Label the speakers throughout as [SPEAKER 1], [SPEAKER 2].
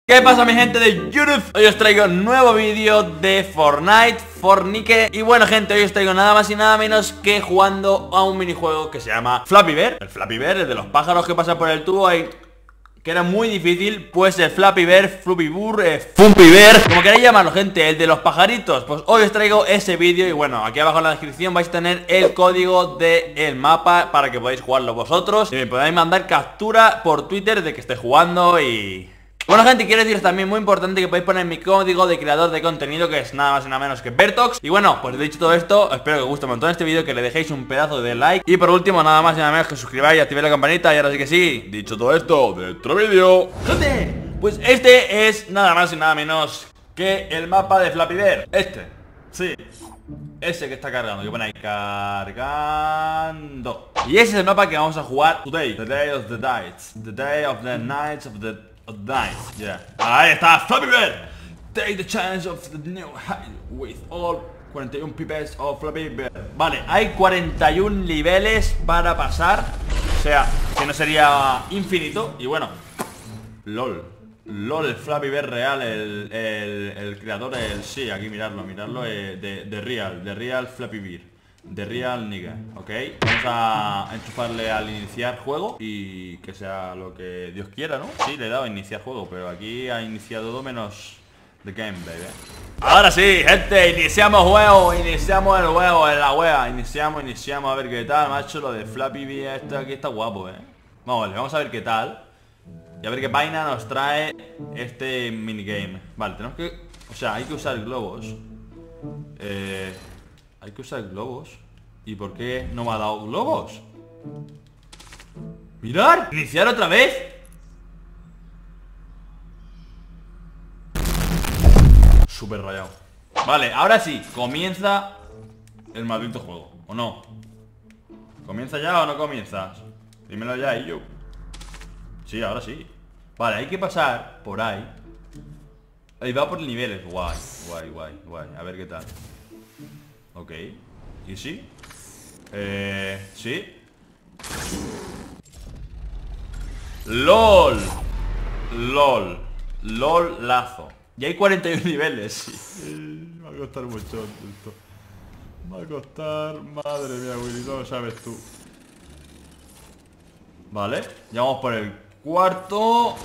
[SPEAKER 1] ¿Qué pasa, mi gente de YouTube? Hoy os traigo un nuevo vídeo de Fortnite. Y bueno, gente, hoy os traigo nada más y nada menos que jugando a un minijuego que se llama Flappy Bird. El Flappy Bird, el de los pájaros que pasan por el tubo ahí, que era muy difícil. Pues el Flappy Bird, Fluppy Bird, Fumpy Bird, como queráis llamarlo, gente, el de los pajaritos. Pues hoy os traigo ese vídeo. Y bueno, aquí abajo en la descripción vais a tener el código del mapa para que podáis jugarlo vosotros y me podáis mandar captura por Twitter de que esté jugando. Y bueno, gente, quiero deciros también muy importante que podéis poner mi código de creador de contenido, que es nada más y nada menos que Bertox. Y bueno, pues dicho todo esto, espero que os guste un montón este vídeo, que le dejéis un pedazo de like. Y por último, nada más y nada menos que suscribáis y activéis la campanita. Y ahora sí que sí, dicho todo esto, dentro vídeo. Gente, pues este es nada más y nada menos que el mapa de Flappy Bird. Sí, ese que está cargando, que pone ahí cargando. Y ese es el mapa que vamos a jugar today. The day of the nights. The day of the nights of the night, yeah. Ahí está, Flappy Bird. Take the chance of the new height with all 41 pipes of Flappy Bird. Vale, hay 41 niveles para pasar. O sea, que no sería infinito. Y bueno, LOL, el Flappy Bird real, el creador, sí, aquí miradlo, de Real Flappy Bird. De Real Nigga, ¿ok? Vamos a enchufarle al iniciar juego y que sea lo que Dios quiera, ¿no? Sí, le he dado a iniciar juego, pero aquí ha iniciado todo menos the game, baby. Ahora sí, gente, iniciamos el juego, en la wea. Iniciamos, a ver qué tal, macho. Lo de Flappy Bird, esto aquí está guapo, vamos a ver qué tal. Y a ver qué vaina nos trae este minigame. Vale, tenemos que... O sea, hay que usar globos. Hay que usar globos. ¿Y por qué no me ha dado globos? ¡Mirar! ¿Iniciar otra vez? Súper rayado. Vale, ahora sí, comienza el maldito juego, ¿o no? ¿Comienza ya o no comienzas? Dímelo ya, y yo. Sí, ahora sí. Vale, hay que pasar por ahí. Ahí va por niveles. Guay. A ver qué tal. Ok. ¿Y sí? ¿Sí? LOL lazo. Y hay 41 niveles, sí. Va a costar mucho esto. Va a costar... Madre mía, Willy, no lo sabes tú. Vale, ya vamos por el cuarto.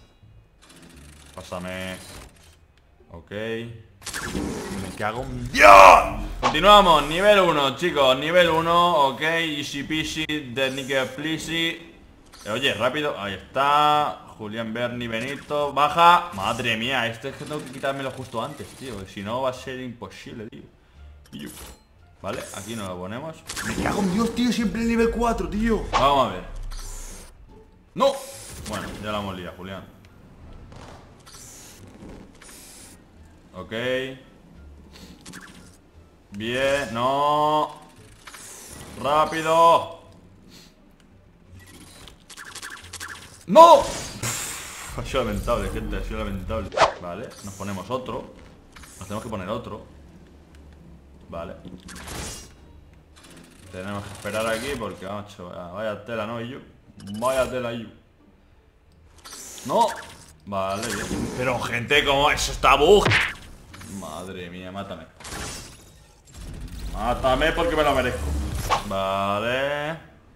[SPEAKER 1] Pásame. Ok. Me cago en Dios. Continuamos, nivel 1, chicos. Nivel 1, ok. Easy peasy, de Nickel pleasy. Oye, rápido, ahí está. Julián, Bernie, Benito, baja. Madre mía, este es que tengo que quitármelo justo antes, tío. Si no va a ser imposible, tío. Vale, aquí nos lo ponemos. Me cago en Dios, tío, siempre el nivel 4, tío. Vamos a ver. ¡No! Bueno, ya la hemos liado, Julián. Ok. Bien, no. Rápido. ¡No! Ha sido lamentable, gente, ha sido lamentable. Vale, nos ponemos otro. Nos tenemos que poner otro. Vale. Tenemos que esperar aquí porque, macho, vaya tela, ¿no? Y yo. Vaya tela, yo. ¡No! Vale, bien. Pero, gente, ¿cómo eso está bug? Madre mía, mátame. Mátame porque me lo merezco. Vale.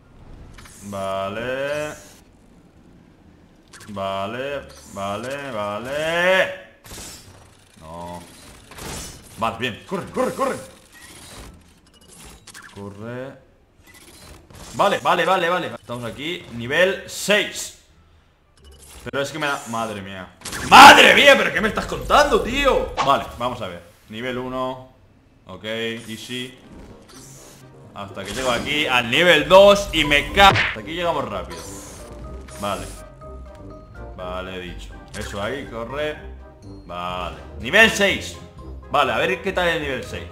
[SPEAKER 1] No. Vale, bien. Corre. Vale. Estamos aquí, nivel 6. Pero es que me da... Madre mía, ¿pero qué me estás contando, tío? Vale, vamos a ver. Nivel 1. Ok, easy. Hasta que llego aquí al nivel 2 y me cago. Hasta aquí llegamos rápido. Vale, dicho. Eso ahí, corre. Vale, nivel 6. Vale, a ver qué tal el nivel 6.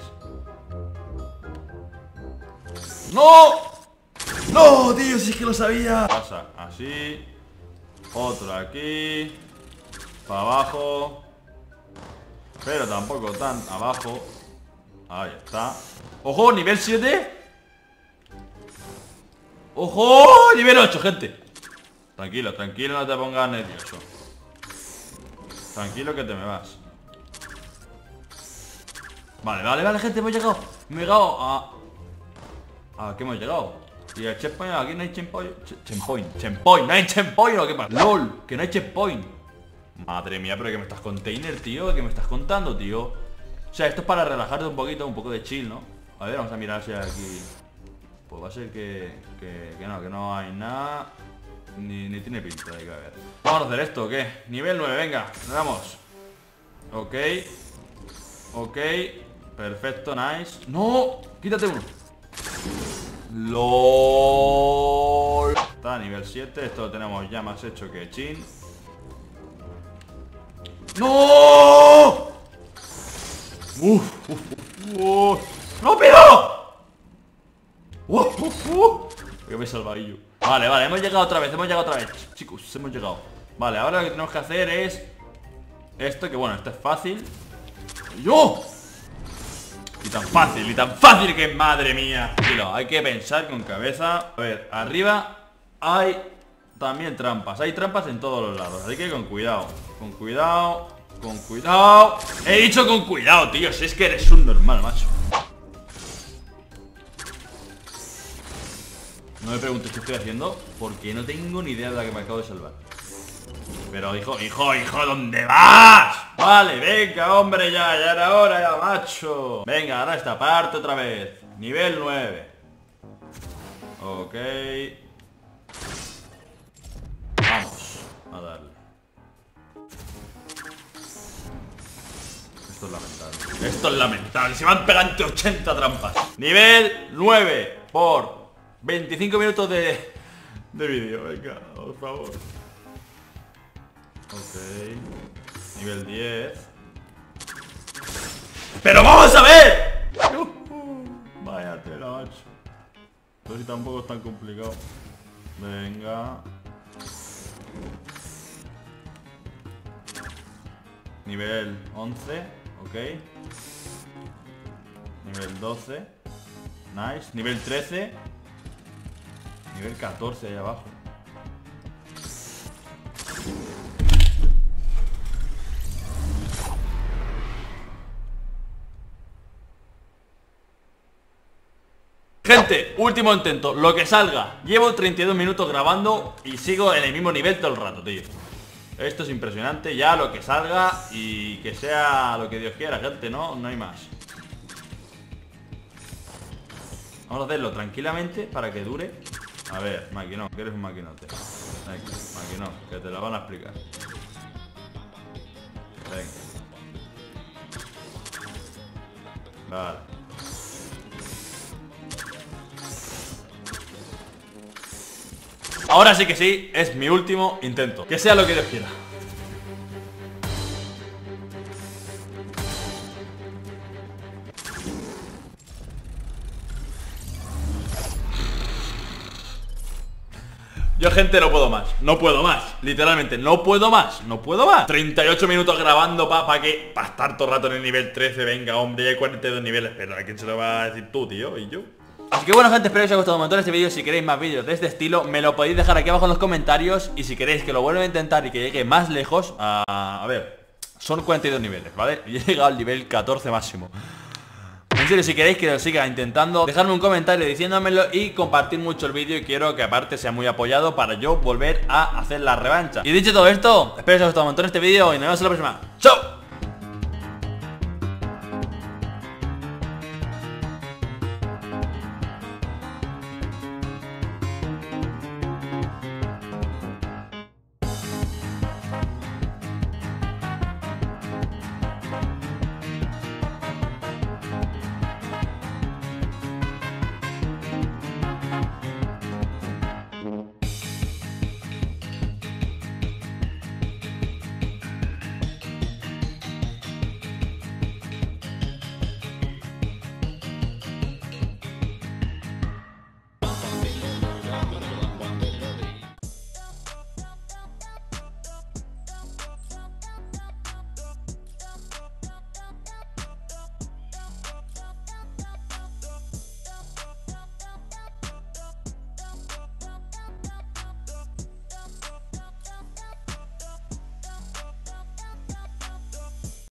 [SPEAKER 1] ¡No! ¡No, tío! Si es que lo sabía. Pasa así. Otro aquí. Para abajo. Pero tampoco tan abajo. Ahí está. ¡Ojo! Nivel 7. ¡Ojo! Nivel 8, gente. Tranquilo, no te pongas nervioso. Tranquilo que te me vas. Vale, gente, hemos llegado. Hemos llegado a... ¿A qué hemos llegado? Y el checkpoint, aquí no hay checkpoint. Checkpoint, no hay checkpoint, ¿o qué pasa? LOL, que no hay checkpoint. Madre mía, pero que me estás container, tío. ¿Qué me estás contando, tío? O sea, esto es para relajarte un poquito, un poco de chill, ¿no? A ver, vamos a mirar si hay aquí. Pues va a ser que no hay nada. Ni tiene pinta de que haber. Vamos a hacer esto, ¿o qué? Nivel 9, venga, le damos. Ok. Perfecto, nice. ¡No! Quítate uno. LOL. Está a nivel 7, esto lo tenemos ya más hecho que chin. ¡No! ¡Rápido! Que me he salvado yo. Vale, hemos llegado otra vez, chicos, hemos llegado. Vale, ahora lo que tenemos que hacer es esto, que bueno, esto es fácil. ¡Yo! Y tan fácil que madre mía. Tranquilo, hay que pensar con cabeza. A ver, arriba hay también trampas. Hay trampas en todos los lados, así que con cuidado. Con cuidado. He dicho con cuidado, tío. Si es que eres un normal, macho. No me preguntes qué estoy haciendo, porque no tengo ni idea de la que me acabo de salvar. Pero hijo, ¿dónde vas? Vale, venga, hombre, ya era hora, ya, macho. Venga, ahora esta parte otra vez. Nivel 9. Ok. Vamos a darle. Esto es lamentable. Se van pegando 80 trampas. Nivel 9 por 25 minutos de vídeo. Venga, por favor. Ok. Nivel 10. ¡Pero vamos a ver! Vaya tela, macho. Esto sí tampoco es tan complicado. Venga. Nivel 11. Ok. Nivel 12. Nice. Nivel 13. Nivel 14 ahí abajo. Gente, último intento, lo que salga. Llevo 32 minutos grabando y sigo en el mismo nivel todo el rato, tío. Esto es impresionante, ya lo que salga y que sea lo que Dios quiera, gente, no hay más. Vamos a hacerlo tranquilamente para que dure. A ver, maquinón, que eres un maquinote. Venga, maquinón, que te la van a explicar. Venga. Vale. Ahora sí que sí, es mi último intento. Que sea lo que Dios quiera. Yo, gente, no puedo más. No puedo más. Literalmente, no puedo más. 38 minutos grabando para estar todo el rato en el nivel 13. Venga, hombre, ya hay 42 niveles. Pero ¿a quién se lo va a decir tú, tío? ¿Y yo? Así que bueno, gente, espero que os haya gustado un montón este vídeo. Si queréis más vídeos de este estilo, me lo podéis dejar aquí abajo en los comentarios. Y si queréis que lo vuelva a intentar y que llegue más lejos, a ver, son 42 niveles, ¿vale? Y he llegado al nivel 14 máximo. En serio, si queréis que lo siga intentando, dejadme un comentario diciéndomelo y compartir mucho el vídeo. Y quiero que aparte sea muy apoyado para yo volver a hacer la revancha. Y dicho todo esto, espero que os haya gustado un montón este vídeo y nos vemos en la próxima. ¡Chao!